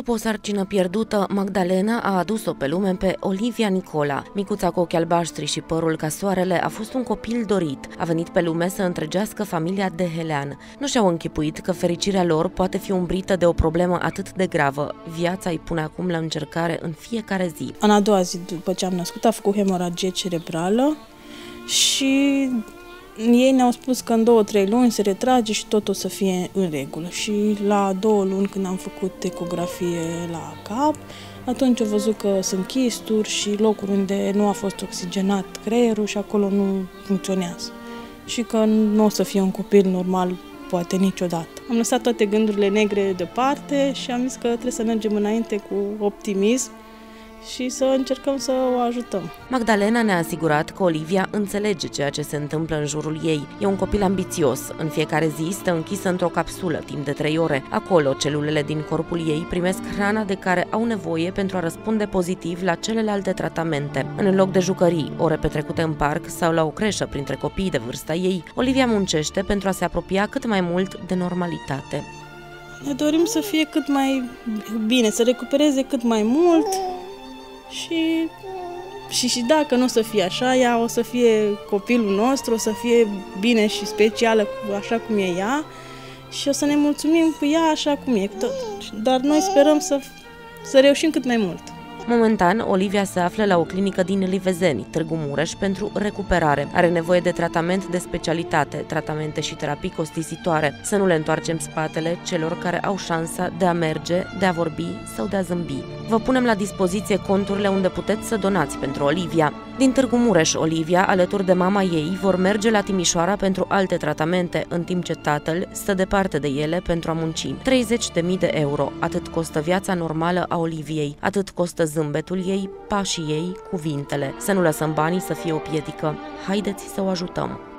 După o sarcină pierdută, Magdalena a adus-o pe lume pe Olivia Nicola. Micuța cu ochi albaștri și părul ca soarele a fost un copil dorit. A venit pe lume să întregească familia Dehelean. Nu și-au închipuit că fericirea lor poate fi umbrită de o problemă atât de gravă. Viața îi pune acum la încercare în fiecare zi. În a doua zi după ce am născut a făcut hemoragie cerebrală și ei ne-au spus că în 2-3 luni se retrage și tot o să fie în regulă. Și la 2 luni, când am făcut ecografie la cap, atunci au văzut că sunt chisturi și locuri unde nu a fost oxigenat creierul și acolo nu funcționează. Și că nu o să fie un copil normal, poate niciodată. Am lăsat toate gândurile negre deoparte și am zis că trebuie să mergem înainte cu optimism și să încercăm să o ajutăm. Magdalena ne-a asigurat că Olivia înțelege ceea ce se întâmplă în jurul ei. E un copil ambițios. În fiecare zi stă închisă într-o capsulă timp de 3 ore. Acolo, celulele din corpul ei primesc hrana de care au nevoie pentru a răspunde pozitiv la celelalte tratamente. În loc de jucării, ore petrecute în parc sau la o creșă printre copiii de vârsta ei, Olivia muncește pentru a se apropia cât mai mult de normalitate. Ne dorim să fie cât mai bine, să recupereze cât mai mult. Și dacă nu o să fie așa, ea o să fie copilul nostru, o să fie bine și specială așa cum e ea și o să ne mulțumim cu ea așa cum e. Dar noi sperăm să reușim cât mai mult. Momentan, Olivia se află la o clinică din Livezeni, Târgu Mureș, pentru recuperare. Are nevoie de tratament de specialitate, tratamente și terapii costisitoare. Să nu le întoarcem spatele celor care au șansa de a merge, de a vorbi sau de a zâmbi. Vă punem la dispoziție conturile unde puteți să donați pentru Olivia. Din Târgu Mureș, Olivia, alături de mama ei, vor merge la Timișoara pentru alte tratamente, în timp ce tatăl stă departe de ele pentru a munci. 30.000 de euro. Atât costă viața normală a Oliviei, atât costă zâmbetul ei, pașii ei, cuvintele. Să nu lăsăm banii să fie o piedică. Haideți să o ajutăm!